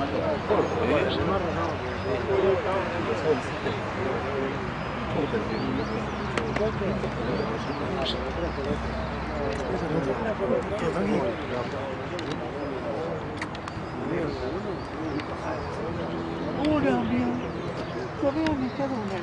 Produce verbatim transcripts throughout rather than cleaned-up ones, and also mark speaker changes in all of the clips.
Speaker 1: Hola, mía. Todavía me queda una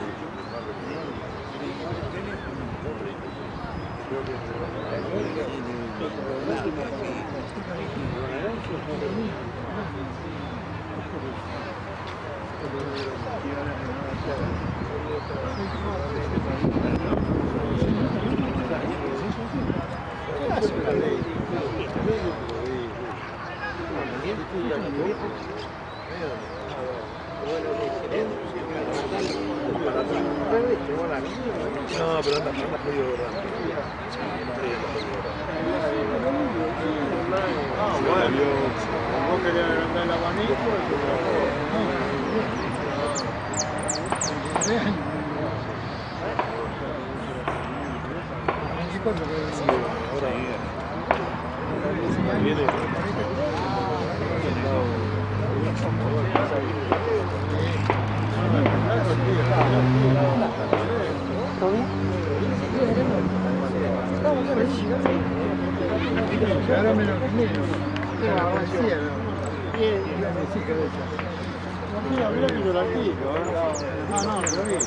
Speaker 2: No, pero anda, anda medio grande.
Speaker 3: Ah, bueno. Vos querías agrandar el abanico.
Speaker 2: Ahora viene.
Speaker 3: Ahora me lo primero. Bien, sí, que de esa. Mira, mira que yo la quiero. Ah, no, no lo vi.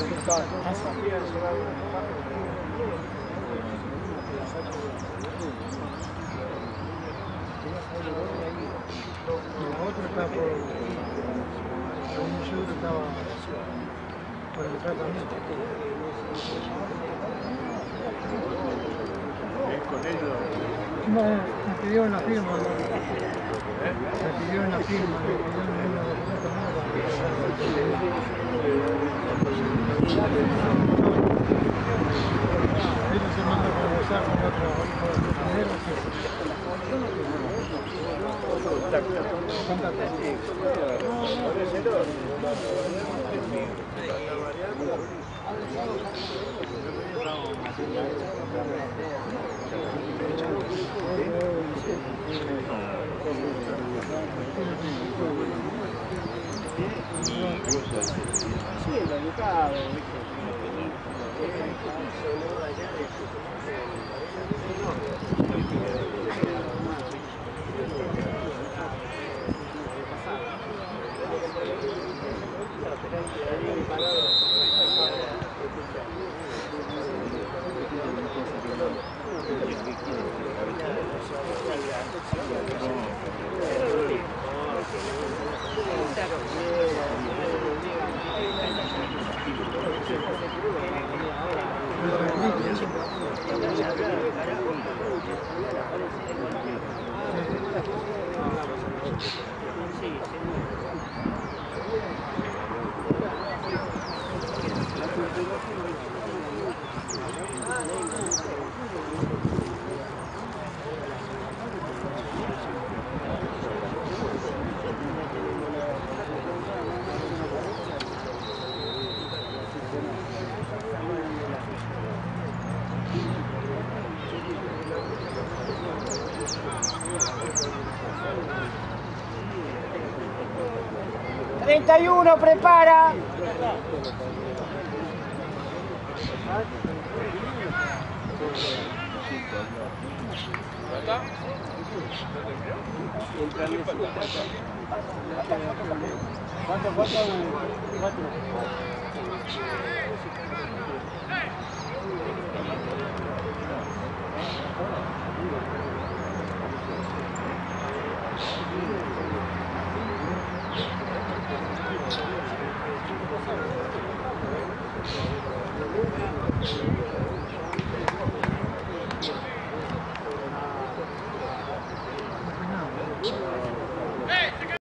Speaker 3: La otra está por... Yo estaba por el tratamiento. ¿Es con ellos? No, me pidió en la firma. Me pidió en la firma, me pidió en una documento ellos se mandan a conversar con otro compañero. Sí, el educado,
Speaker 1: treinta y uno, prepara.
Speaker 3: ¿Cuánto falta? Cuatro. Thank you.